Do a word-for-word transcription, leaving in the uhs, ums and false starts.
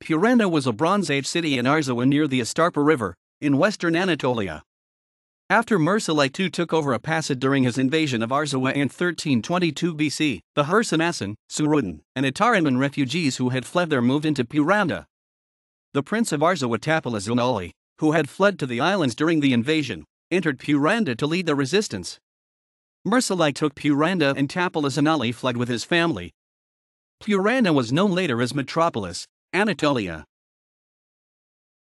Puranda was a Bronze Age city in Arzawa near the Astarpa River, in western Anatolia. After Mursili the Second took over Apasa during his invasion of Arzawa in thirteen twenty-two B C, the Hursanassan, Surudan, and Attarimman refugees who had fled there moved into Puranda. The prince of Arzawa Tapalazunauli, who had fled to the islands during the invasion, entered Puranda to lead the resistance. Mursili took Puranda and Tapalazunauli fled with his family. Puranda was known later as Metropolis, Anatolia.